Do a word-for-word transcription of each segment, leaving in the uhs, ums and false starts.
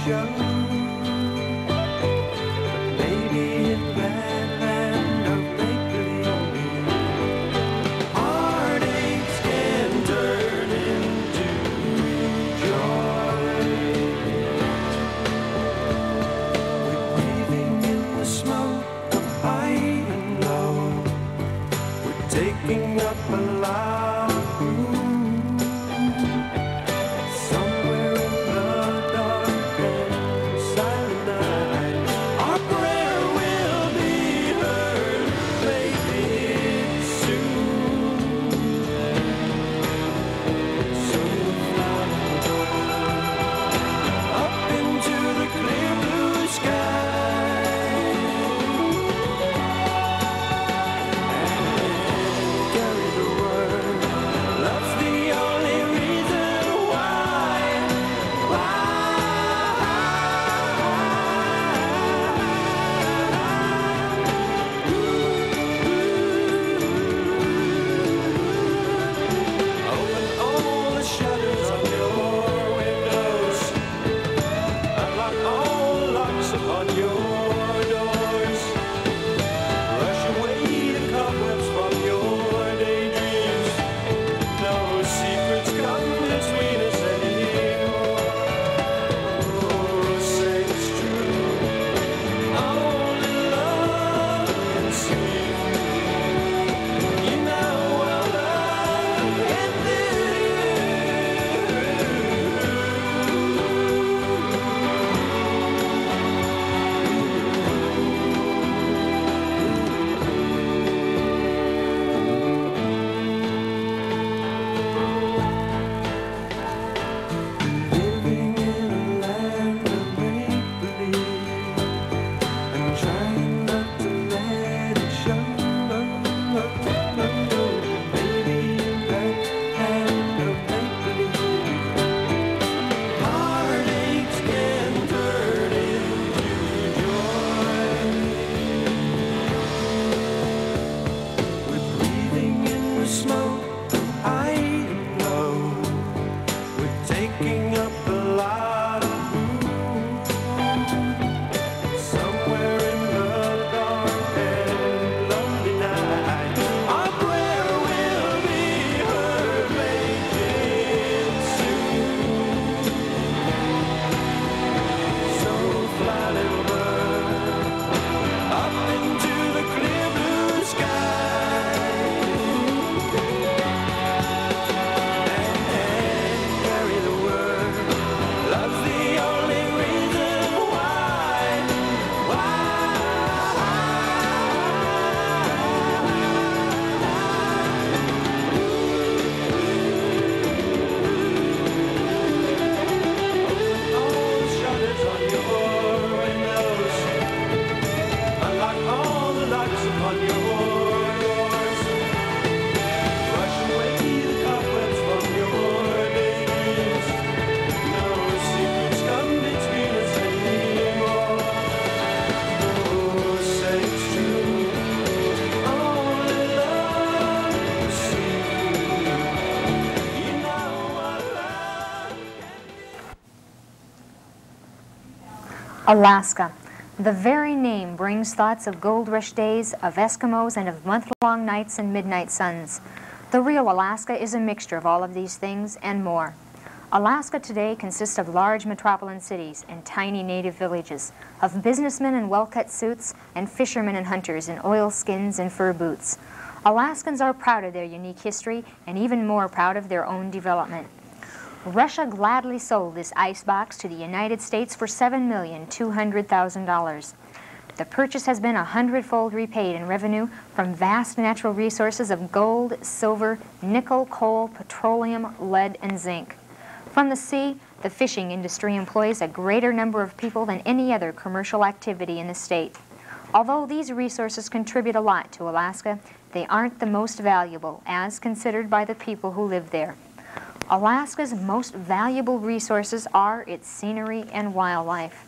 Alaska. The very name brings thoughts of gold rush days, of Eskimos, and of month-long nights and midnight suns. The real Alaska is a mixture of all of these things and more. Alaska today consists of large metropolitan cities and tiny native villages, of businessmen in well-cut suits and fishermen and hunters in oilskins and fur boots. Alaskans are proud of their unique history and even more proud of their own development. Russia gladly sold this icebox to the United States for seven million two hundred thousand dollars. The purchase has been a hundredfold repaid in revenue from vast natural resources of gold, silver, nickel, coal, petroleum, lead, and zinc. From the sea, the fishing industry employs a greater number of people than any other commercial activity in the state. Although these resources contribute a lot to Alaska, they aren't the most valuable as considered by the people who live there. Alaska's most valuable resources are its scenery and wildlife.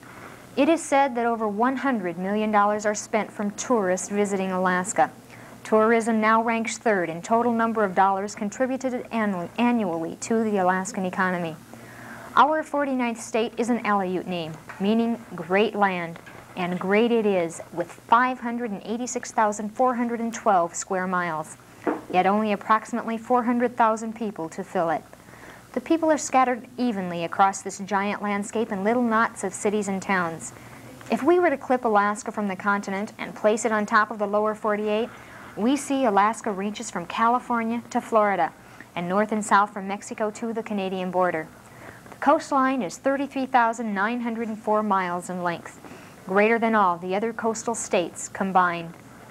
It is said that over one hundred million dollars are spent from tourists visiting Alaska. Tourism now ranks third in total number of dollars contributed annu- annually to the Alaskan economy. Our forty-ninth state is an Aleut name, meaning great land, and great it is, with five hundred eighty-six thousand four hundred twelve square miles, yet only approximately four hundred thousand people to fill it. The people are scattered evenly across this giant landscape in little knots of cities and towns. If we were to clip Alaska from the continent and place it on top of the lower forty-eight, we see Alaska reaches from California to Florida, and north and south from Mexico to the Canadian border. The coastline is thirty-three thousand nine hundred four miles in length, greater than all the other coastal states combined.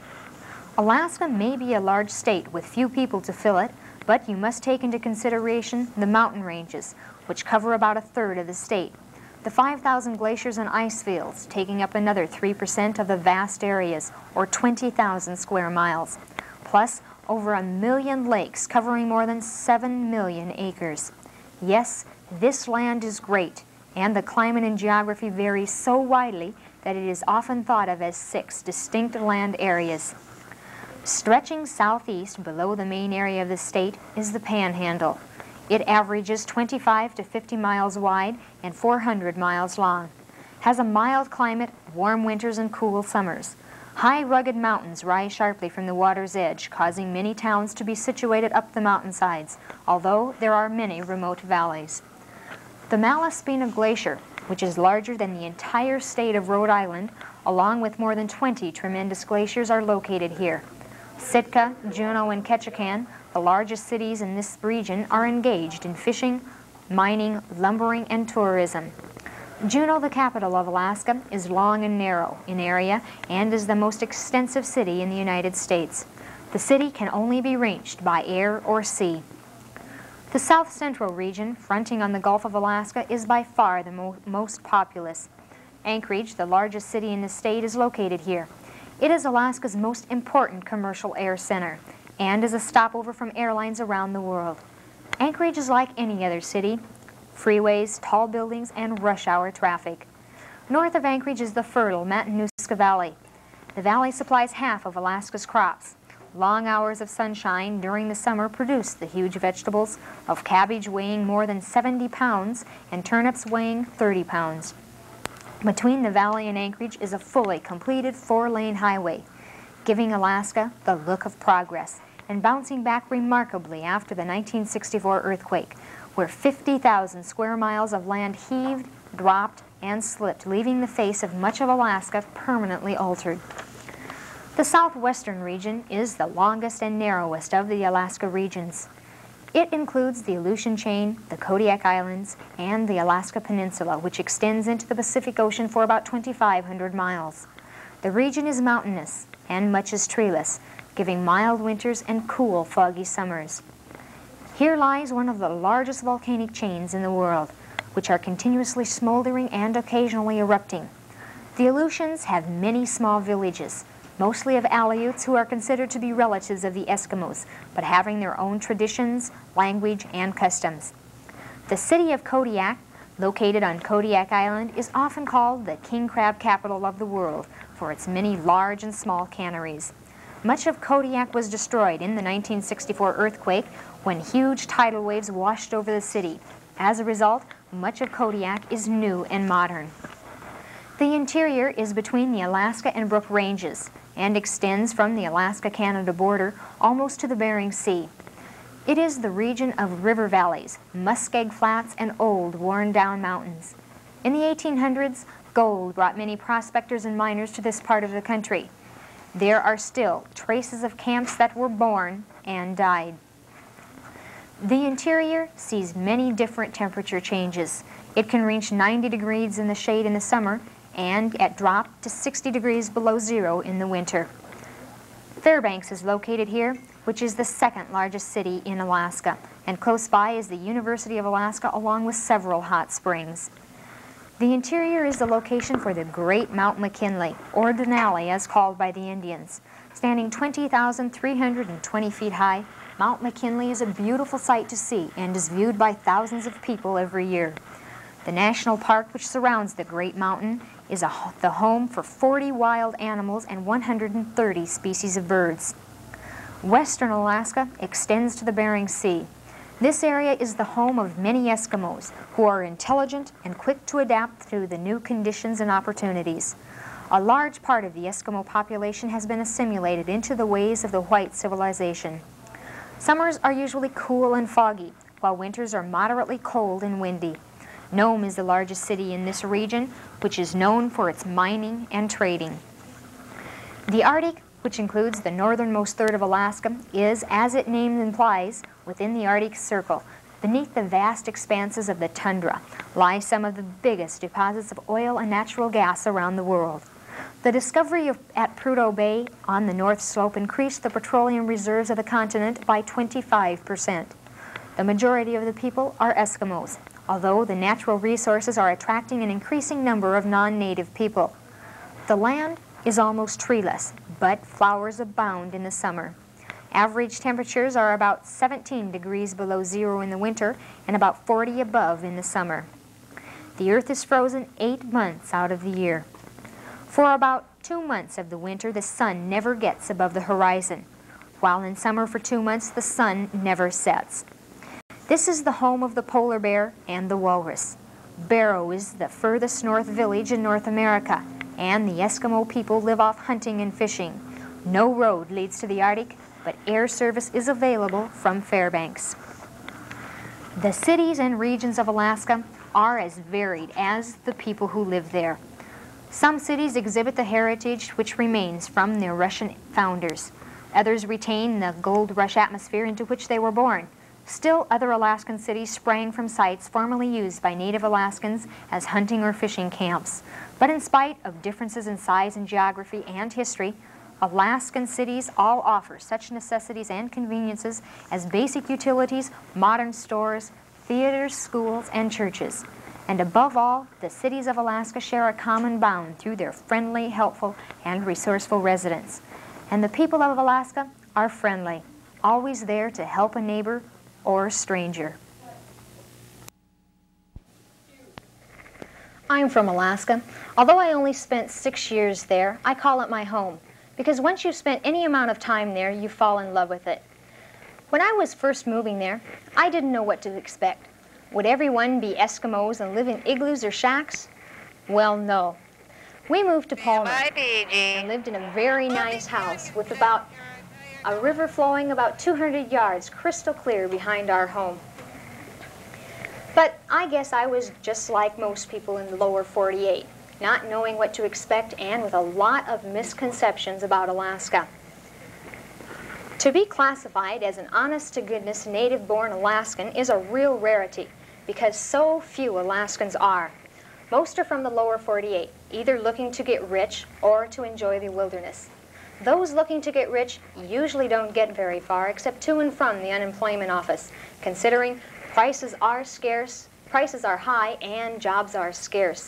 Alaska may be a large state with few people to fill it, but you must take into consideration the mountain ranges, which cover about a third of the state. The five thousand glaciers and ice fields, taking up another three percent of the vast areas, or twenty thousand square miles, plus over a million lakes covering more than seven million acres. Yes, this land is great, and the climate and geography vary so widely that it is often thought of as six distinct land areas. Stretching southeast below the main area of the state is the Panhandle. It averages twenty-five to fifty miles wide and four hundred miles long, has a mild climate, warm winters and cool summers. High rugged mountains rise sharply from the water's edge, causing many towns to be situated up the mountainsides, although there are many remote valleys. The Malaspina Glacier, which is larger than the entire state of Rhode Island, along with more than twenty tremendous glaciers, are located here. Sitka, Juneau, and Ketchikan, the largest cities in this region, are engaged in fishing, mining, lumbering, and tourism. Juneau, the capital of Alaska, is long and narrow in area and is the most extensive city in the United States. The city can only be reached by air or sea. The South Central region, fronting on the Gulf of Alaska, is by far the mo most populous. Anchorage, the largest city in the state, is located here. It is Alaska's most important commercial air center and is a stopover from airlines around the world. Anchorage is like any other city: freeways, tall buildings, and rush hour traffic. North of Anchorage is the fertile Matanuska Valley. The valley supplies half of Alaska's crops. Long hours of sunshine during the summer produce the huge vegetables of cabbage weighing more than seventy pounds and turnips weighing thirty pounds. Between the valley and Anchorage is a fully completed four-lane highway, giving Alaska the look of progress and bouncing back remarkably after the nineteen sixty-four earthquake, where fifty thousand square miles of land heaved, dropped, and slipped, leaving the face of much of Alaska permanently altered. The southwestern region is the longest and narrowest of the Alaska regions. It includes the Aleutian Chain, the Kodiak Islands, and the Alaska Peninsula, which extends into the Pacific Ocean for about twenty-five hundred miles. The region is mountainous, and much is treeless, giving mild winters and cool, foggy summers. Here lies one of the largest volcanic chains in the world, which are continuously smoldering and occasionally erupting. The Aleutians have many small villages, mostly of Aleuts who are considered to be relatives of the Eskimos, but having their own traditions, language, and customs. The city of Kodiak, located on Kodiak Island, is often called the king crab capital of the world for its many large and small canneries. Much of Kodiak was destroyed in the nineteen sixty-four earthquake when huge tidal waves washed over the city. As a result, much of Kodiak is new and modern. The interior is between the Alaska and Brooke Ranges and extends from the Alaska-Canada border almost to the Bering Sea. It is the region of river valleys, muskeg flats, and old, worn-down mountains. In the eighteen hundreds, gold brought many prospectors and miners to this part of the country. There are still traces of camps that were born and died. The interior sees many different temperature changes. It can reach ninety degrees in the shade in the summer and at drop to sixty degrees below zero in the winter. Fairbanks is located here, which is the second largest city in Alaska, and close by is the University of Alaska along with several hot springs. The interior is the location for the Great Mount McKinley, or Denali as called by the Indians. Standing twenty thousand three hundred twenty feet high, Mount McKinley is a beautiful sight to see and is viewed by thousands of people every year. The national park which surrounds the Great Mountain is a, the home for forty wild animals and one hundred thirty species of birds. Western Alaska extends to the Bering Sea. This area is the home of many Eskimos who are intelligent and quick to adapt to the new conditions and opportunities. A large part of the Eskimo population has been assimilated into the ways of the white civilization. Summers are usually cool and foggy, while winters are moderately cold and windy. Nome is the largest city in this region, which is known for its mining and trading. The Arctic, which includes the northernmost third of Alaska, is, as its name implies, within the Arctic Circle. Beneath the vast expanses of the tundra lie some of the biggest deposits of oil and natural gas around the world. The discovery of, at Prudhoe Bay on the north slope increased the petroleum reserves of the continent by twenty-five percent. The majority of the people are Eskimos, although the natural resources are attracting an increasing number of non-native people. The land is almost treeless, but flowers abound in the summer. Average temperatures are about seventeen degrees below zero in the winter and about forty above in the summer. The earth is frozen eight months out of the year. For about two months of the winter, the sun never gets above the horizon, while in summer for two months, the sun never sets. This is the home of the polar bear and the walrus. Barrow is the furthest north village in North America, and the Eskimo people live off hunting and fishing. No road leads to the Arctic, but air service is available from Fairbanks. The cities and regions of Alaska are as varied as the people who live there. Some cities exhibit the heritage which remains from their Russian founders. Others retain the gold rush atmosphere into which they were born. Still, other Alaskan cities sprang from sites formerly used by native Alaskans as hunting or fishing camps. But in spite of differences in size and geography and history, Alaskan cities all offer such necessities and conveniences as basic utilities, modern stores, theaters, schools, and churches. And above all, the cities of Alaska share a common bond through their friendly, helpful, and resourceful residents. And the people of Alaska are friendly, always there to help a neighbor or a stranger. I'm from Alaska. Although I only spent six years there, I call it my home, because once you've spent any amount of time there, you fall in love with it. When I was first moving there, I didn't know what to expect. Would everyone be Eskimos and live in igloos or shacks? Well, no. We moved to Palmer and lived in a very nice house with about a river flowing about two hundred yards, crystal clear behind our home. But I guess I was just like most people in the lower forty-eight, not knowing what to expect and with a lot of misconceptions about Alaska. To be classified as an honest-to-goodness native-born Alaskan is a real rarity because so few Alaskans are. Most are from the lower forty-eight, either looking to get rich or to enjoy the wilderness. Those looking to get rich usually don't get very far except to and from the unemployment office, considering prices are scarce, prices are high, and jobs are scarce.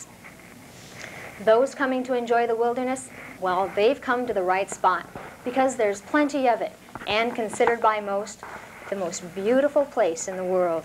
Those coming to enjoy the wilderness, well, they've come to the right spot because there's plenty of it and considered by most the most beautiful place in the world.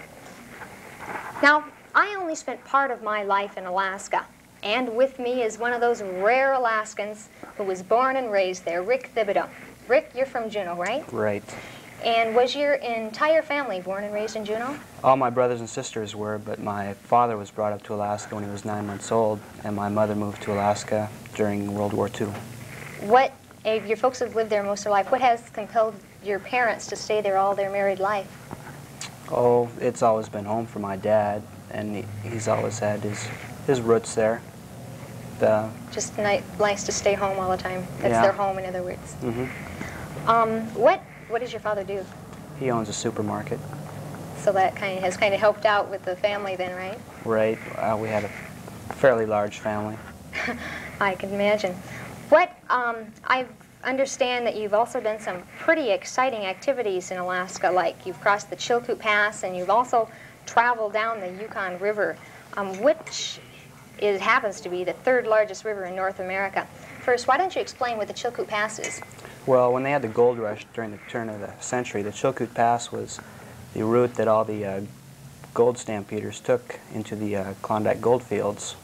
Now, I only spent part of my life in Alaska, and with me is one of those rare Alaskans who was born and raised there, Rick Thibodeau. Rick, you're from Juneau, right? Right. And was your entire family born and raised in Juneau? All my brothers and sisters were, but my father was brought up to Alaska when he was nine months old, and my mother moved to Alaska during World War Two. What, if your folks have lived there most of their life, what has compelled your parents to stay there all their married life? Oh, it's always been home for my dad, and he, he's always had his, his roots there. The, Just ni nice to stay home all the time. That's yeah. their home, in other words. Mm-hmm. Um, what, what does your father do? He owns a supermarket. So that kind of has kind of helped out with the family then, right? Right. Uh, we had a fairly large family. I can imagine. What, um, I understand that you've also done some pretty exciting activities in Alaska, like you've crossed the Chilkoot Pass and you've also traveled down the Yukon River, um, which is, happens to be the third largest river in North America. First, why don't you explain what the Chilkoot Pass is? Well, when they had the gold rush during the turn of the century, the Chilkoot Pass was the route that all the uh, gold stampeders took into the uh, Klondike gold fields.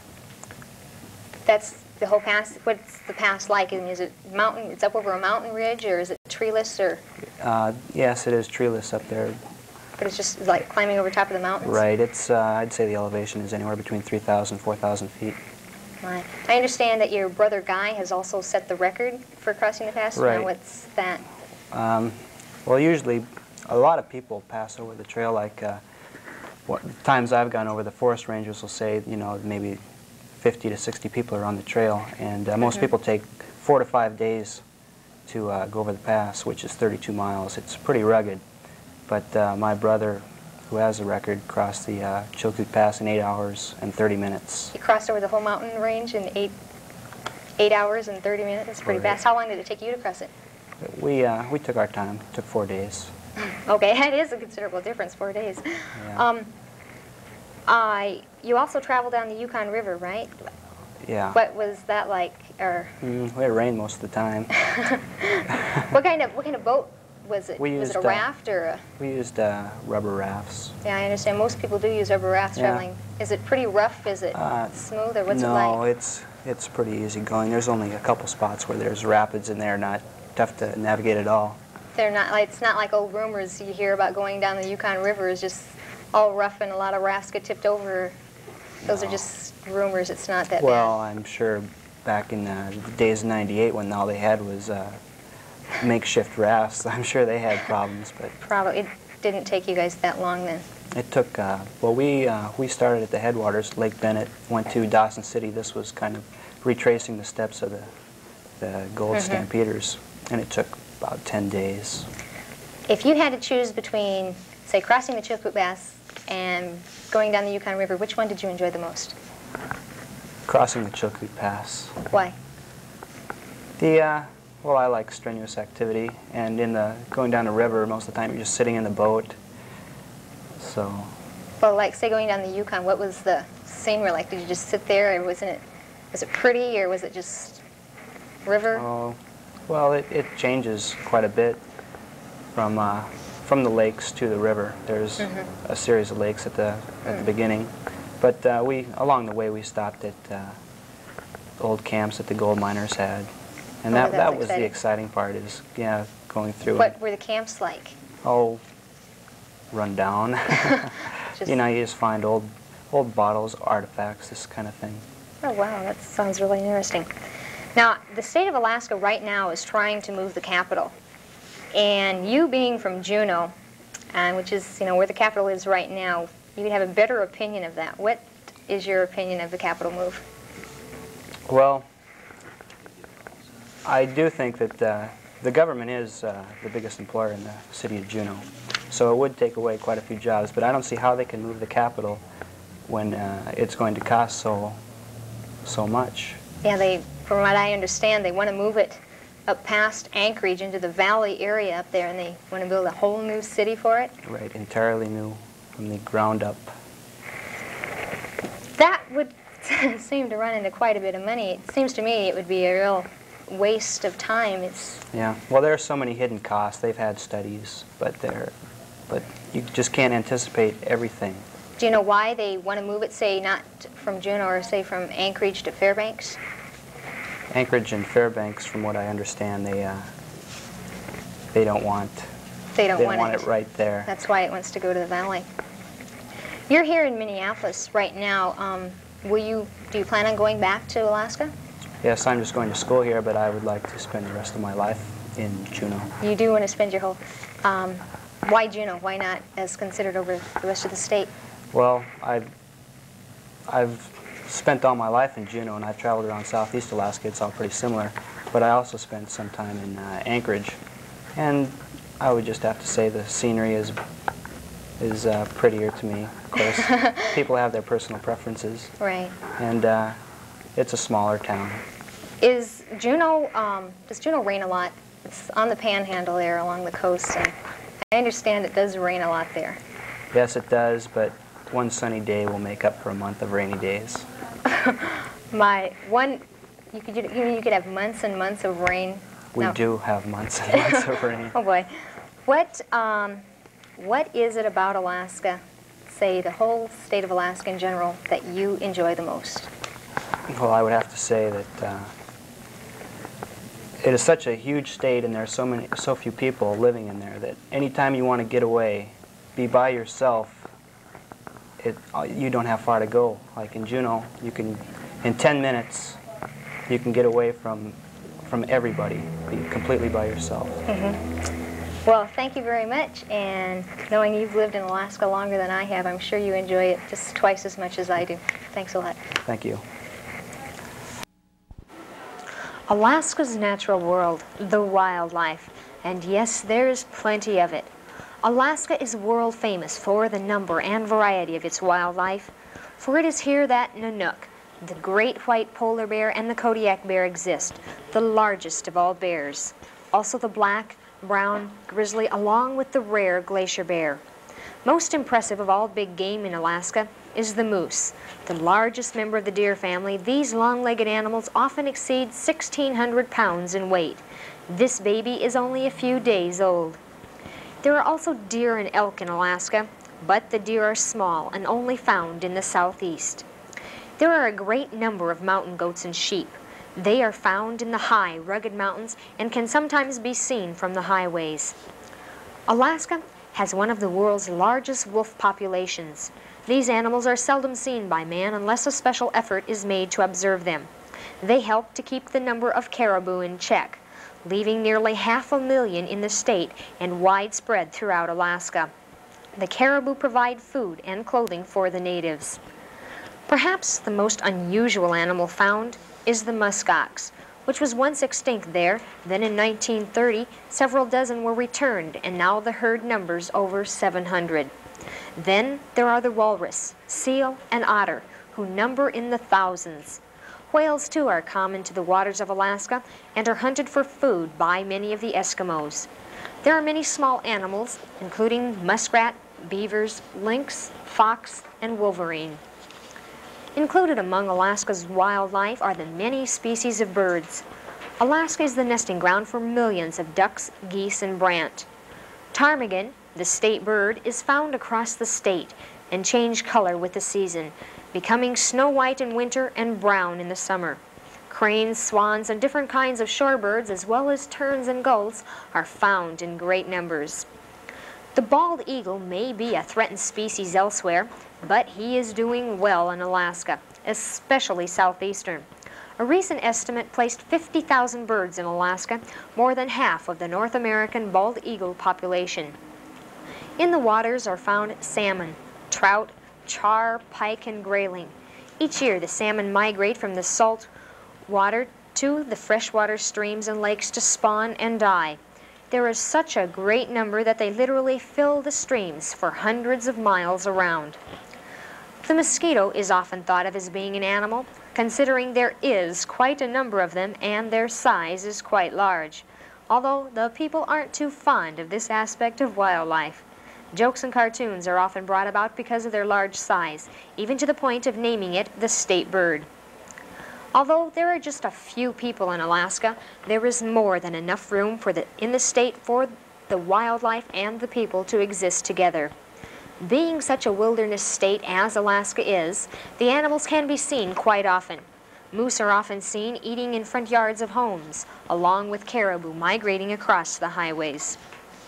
That's the whole pass? What's the pass like? I mean, is it mountain? It's up over a mountain ridge, or is it treeless, or? Uh, yes, it is treeless up there. But it's just like climbing over top of the mountains? Right. It's, uh, I'd say the elevation is anywhere between three thousand, four thousand feet. Right. I understand that your brother Guy has also set the record for crossing the pass. Right. Now, what's that? Um, well, usually a lot of people pass over the trail. Like uh, what times I've gone over, the forest rangers will say, you know, maybe fifty to sixty people are on the trail, and uh, most Mm-hmm. people take four to five days to uh, go over the pass, which is thirty-two miles. It's pretty rugged. But uh, my brother, who has the record, crossed the uh, Chilkoot Pass in eight hours and thirty minutes. You crossed over the whole mountain range in eight, eight hours and thirty minutes? That's pretty Right. fast. How long did it take you to cross it? We, uh, we took our time. It took four days. Okay, that is a considerable difference, four days. Yeah. Um, I, you also traveled down the Yukon River, right? Yeah. What was that like? Or Mm, we had rain most of the time. what kind of what kind of boat was it? We was used, it a uh, raft or a? We used uh, rubber rafts. Yeah, I understand. Most people do use rubber rafts Yeah. traveling. Is it pretty rough? Is it Uh, smooth, or what's no, it like? it's it's pretty easy going. There's only a couple spots where there's rapids and they're not tough to navigate at all. They're not like it's not like old rumors you hear about going down the Yukon River is just all rough and a lot of rafts get tipped over. Those No. are just rumors. It's not that Well, I'm sure back in uh, the days of ninety-eight when all they had was uh, makeshift rafts, I'm sure they had problems, but bad. Probably it didn't take you guys that long then. it took, uh, well, we, uh, we started at the headwaters, Lake Bennett, went to Dawson City. This was kind of retracing the steps of the, the gold Mhm. stampeders, and it took about ten days. If you had to choose between, say, crossing the Chilkoot Pass and going down the Yukon River, which one did you enjoy the most? Crossing the Chilkoot Pass. Why? The, uh, well, I like strenuous activity, and in the, going down the river, most of the time you're just sitting in the boat, so. Well, like, say, going down the Yukon, what was the scenery like? Did you just sit there, or wasn't it, was it pretty, or was it just river? Oh, well, it, it changes quite a bit from, uh, from the lakes to the river. There's Mhm. a series of lakes at the, at the beginning, but uh, we, along the way we stopped at uh, old camps that the gold miners had, and Oh, that, that that was was the exciting. exciting part, is, yeah, going through. What were the camps like? Oh, run down. Just- You know, you just find old, old bottles, artifacts, this kind of thing. Oh, wow, that sounds really interesting. Now, the state of Alaska right now is trying to move the capital. And you being from Juneau, uh, which is, you know, where the capital is right now, you would have a better opinion of that. What is your opinion of the capital move? Well, I do think that uh, the government is uh, the biggest employer in the city of Juneau. So it would take away quite a few jobs, but I don't see how they can move the capital when uh, it's going to cost so, so much. Yeah, they, from what I understand, they want to move it up past Anchorage into the valley area up there, and they want to build a whole new city for it. Right, entirely new from the ground up. That would seem to run into quite a bit of money. It seems to me it would be a real waste of time. It's Yeah, well, there are so many hidden costs. They've had studies, but they're, but you just can't anticipate everything. Do you know why they want to move it, say, not from Juneau or, say, from Anchorage to Fairbanks? Anchorage and Fairbanks, from what I understand, they uh, they don't want They don't they want, want it. it right there. That's why it wants to go to the valley. You're here in Minneapolis right now. Um, will you? Do you plan on going back to Alaska? Yes, I'm just going to school here, but I would like to spend the rest of my life in Juneau. You do want to spend your whole. Um, why Juneau? Why not as considered over the rest of the state? Well, I've I've spent all my life in Juneau, and I've traveled around southeast Alaska. It's all pretty similar, but I also spent some time in uh, Anchorage, and I would just have to say the scenery is is uh, prettier to me. Of course, people have their personal preferences, Right. and uh, it's a smaller town. Is Juneau? Um, does Juneau rain a lot? It's on the Panhandle there, along the coast, and I understand it does rain a lot there. Yes, it does, but one sunny day will make up for a month of rainy days. My one, you could you mean you could have months and months of rain. We No. do have months and months of rain. Oh boy, what um, what is it about Alaska, say the whole state of Alaska in general, that you enjoy the most? Well, I would have to say that uh, it is such a huge state, and there are so many, so few people living in there that anytime you want to get away, be by yourself, it, you don't have far to go. Like in Juneau, you can, in ten minutes, you can get away from, from everybody, be completely by yourself. Mm-hmm. Well, thank you very much, and knowing you've lived in Alaska longer than I have, I'm sure you enjoy it just twice as much as I do. Thanks a lot. Thank you. Alaska's natural world, the wildlife, and yes, there's plenty of it. Alaska is world famous for the number and variety of its wildlife, for it is here that Nanook, the great white polar bear, and the Kodiak bear exist, the largest of all bears. Also the black, brown, grizzly, along with the rare glacier bear. Most impressive of all big game in Alaska is the moose. The largest member of the deer family, these long-legged animals often exceed sixteen hundred pounds in weight. This baby is only a few days old. There are also deer and elk in Alaska, but the deer are small and only found in the southeast. There are a great number of mountain goats and sheep. They are found in the high, rugged mountains and can sometimes be seen from the highways. Alaska has one of the world's largest wolf populations. These animals are seldom seen by man unless a special effort is made to observe them. They help to keep the number of caribou in check, leaving nearly half a million in the state and widespread throughout Alaska. The caribou provide food and clothing for the natives. Perhaps the most unusual animal found is the muskox, which was once extinct there. Then in nineteen thirty, several dozen were returned, and now the herd numbers over seven hundred. Then there are the walrus, seal, and otter, who number in the thousands. Whales, too, are common to the waters of Alaska and are hunted for food by many of the Eskimos. There are many small animals, including muskrat, beavers, lynx, fox, and wolverine. Included among Alaska's wildlife are the many species of birds. Alaska is the nesting ground for millions of ducks, geese, and brant. Ptarmigan, the state bird, is found across the state and change color with the season, becoming snow white in winter and brown in the summer. Cranes, swans, and different kinds of shorebirds, as well as terns and gulls, are found in great numbers. The bald eagle may be a threatened species elsewhere, but he is doing well in Alaska, especially southeastern. A recent estimate placed fifty thousand birds in Alaska, more than half of the North American bald eagle population. In the waters are found salmon, trout, char, pike, and grayling. Each year the salmon migrate from the salt water to the freshwater streams and lakes to spawn and die. There is such a great number that they literally fill the streams for hundreds of miles around. The mosquito is often thought of as being an animal, considering there is quite a number of them and their size is quite large, although the people aren't too fond of this aspect of wildlife. Jokes and cartoons are often brought about because of their large size, even to the point of naming it the state bird. Although there are just a few people in Alaska, there is more than enough room for the, in the state for the wildlife and the people to exist together. Being such a wilderness state as Alaska is, the animals can be seen quite often. Moose are often seen eating in front yards of homes, along with caribou migrating across the highways.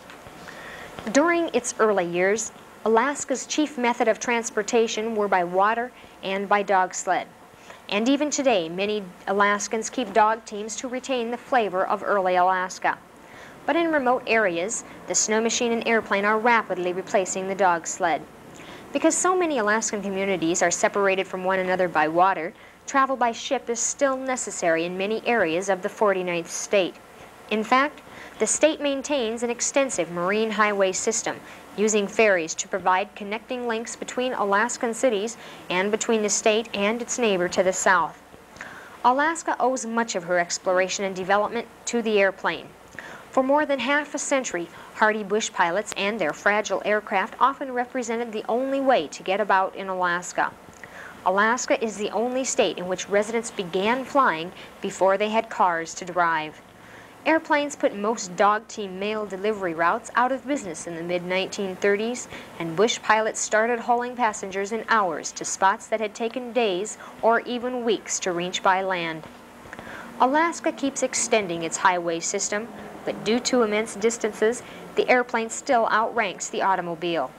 During its early years, Alaska's chief method of transportation were by water and by dog sled. And even today, many Alaskans keep dog teams to retain the flavor of early Alaska. But in remote areas, the snow machine and airplane are rapidly replacing the dog sled. Because so many Alaskan communities are separated from one another by water, travel by ship is still necessary in many areas of the forty-ninth state. In fact, the state maintains an extensive marine highway system, using ferries to provide connecting links between Alaskan cities and between the state and its neighbor to the south. Alaska owes much of her exploration and development to the airplane. For more than half a century, hardy bush pilots and their fragile aircraft often represented the only way to get about in Alaska. Alaska is the only state in which residents began flying before they had cars to drive. Airplanes put most dog team mail delivery routes out of business in the mid nineteen thirties, and bush pilots started hauling passengers in hours to spots that had taken days or even weeks to reach by land. Alaska keeps extending its highway system, but due to immense distances, the airplane still outranks the automobile.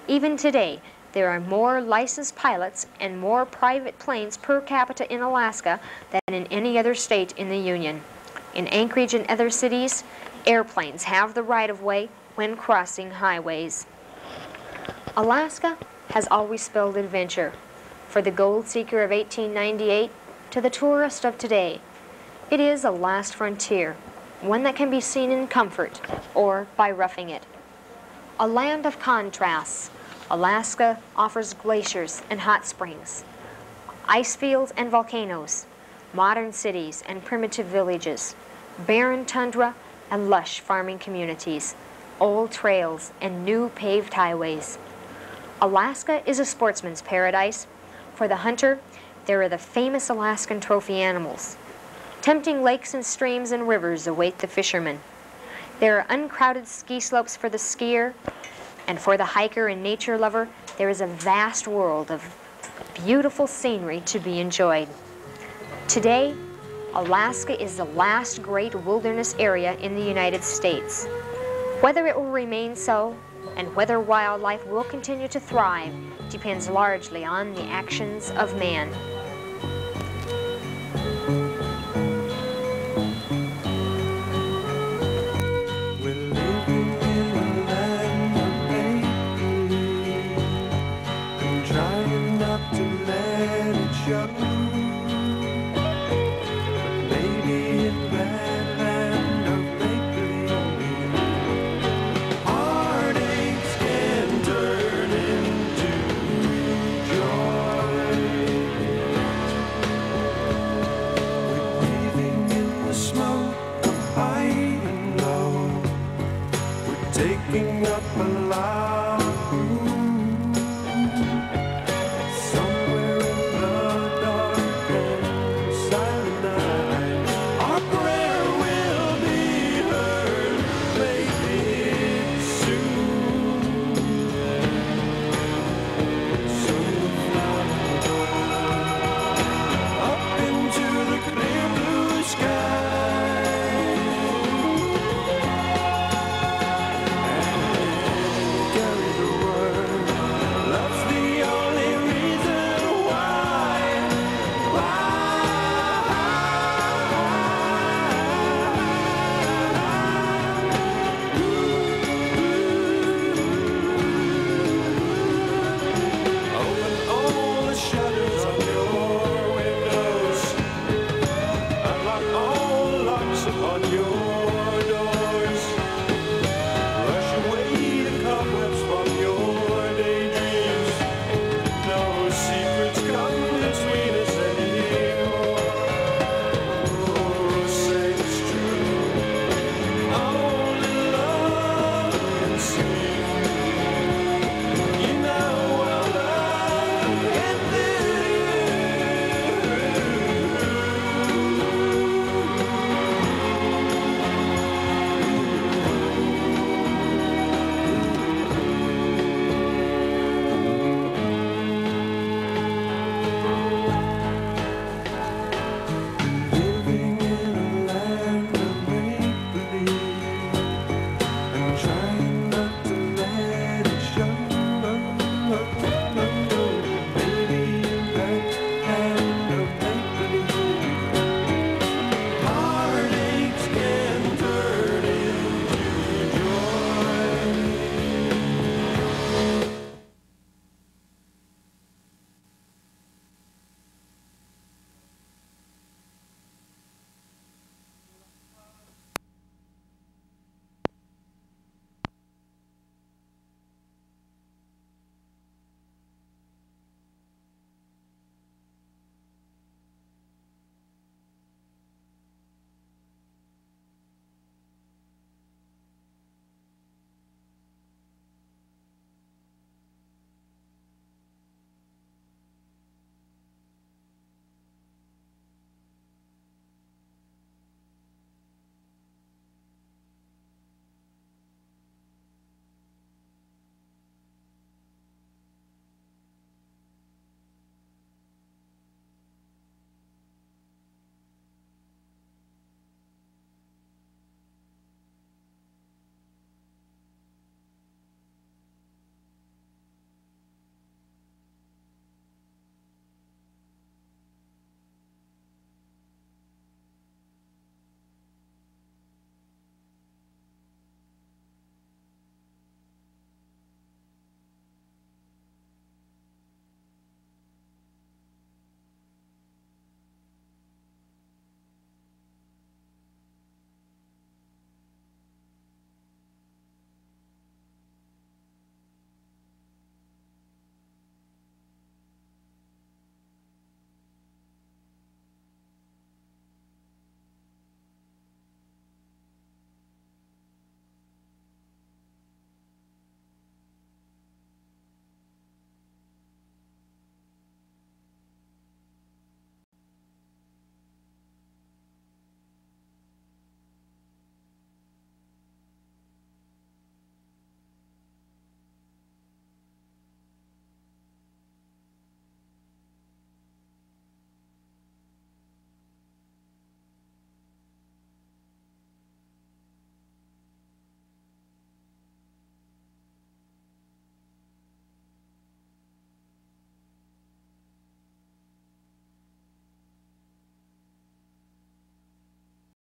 Even today, there are more licensed pilots and more private planes per capita in Alaska than in any other state in the Union. In Anchorage and other cities, airplanes have the right-of-way when crossing highways. Alaska has always spelled adventure. For the gold seeker of eighteen ninety-eight to the tourist of today, it is a last frontier, one that can be seen in comfort or by roughing it. A land of contrasts, Alaska offers glaciers and hot springs, ice fields and volcanoes, modern cities and primitive villages, barren tundra and lush farming communities, old trails and new paved highways. Alaska is a sportsman's paradise. For the hunter, there are the famous Alaskan trophy animals. Tempting lakes and streams and rivers await the fisherman. There are uncrowded ski slopes for the skier, and for the hiker and nature lover, there is a vast world of beautiful scenery to be enjoyed. Today, Alaska is the last great wilderness area in the United States. Whether it will remain so, and whether wildlife will continue to thrive, depends largely on the actions of man.